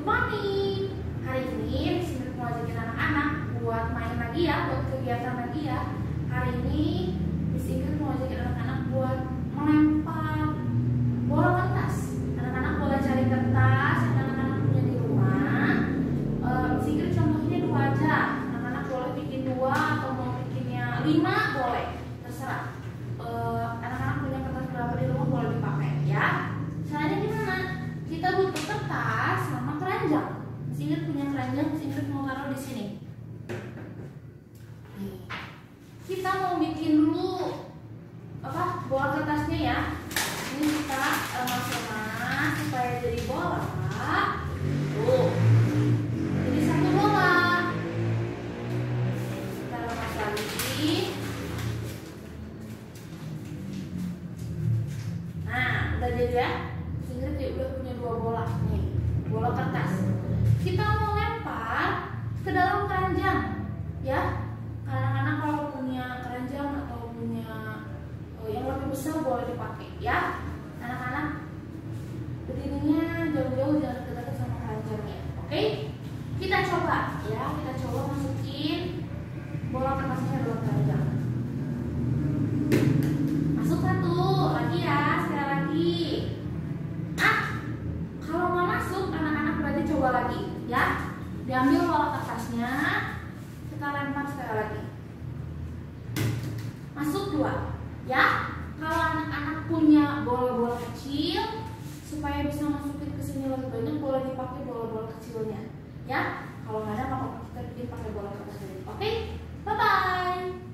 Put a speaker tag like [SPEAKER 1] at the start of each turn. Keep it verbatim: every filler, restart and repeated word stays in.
[SPEAKER 1] morning. Hari ini Miss Ingrid mau ajakin anak-anak buat main lagi ya, buat kegiatan lagi ya. Hari ini Miss Ingrid mau ajakin anak-anak buat melempar bola kertas. Anak-anak boleh cari kertas yang anak-anak punya di rumah. uh, Miss Ingrid contohnya dua aja. Anak-anak boleh bikin dua atau mau bikinnya lima boleh, terserah. Uh, anak-anak punya kertas berapa di rumah boleh dipakai ya. Caranya gimana? Kita butuh kertas sama keranjang. Miss Ingrid punya keranjang, Miss Ingrid mau taruh di sini. Nih. Kita mau bikin dulu apa? Bola kertasnya ya. Ini kita emas-emas supaya jadi bola. Tuh. Jadi satu bola. Kita lemas lagi. Nah, udah jadi ya. Ingrid ya udah punya dua bola nih, bola kertas. Kita mau lempar ke dalam keranjang, ya. Anak-anak kalau punya keranjang atau punya oh, yang lebih besar boleh dipakai, ya. Anak-anak berdirinya jauh-jauh, jangan dekat-dekat sama keranjangnya, oke? Kita coba, ya. Kita coba masukin bola kertasnya dalam keranjang. Masuk satu, lagi ya, sekali lagi. Coba lagi ya, diambil bola kertasnya, kita lempar sekali lagi, masuk dua ya. Kalau anak-anak punya bola-bola kecil supaya bisa masukin ke sini lebih banyak, boleh dipakai bola-bola kecilnya ya. Kalau nggak ada, maka kita bikin pakai bola kertas. Oke, bye bye.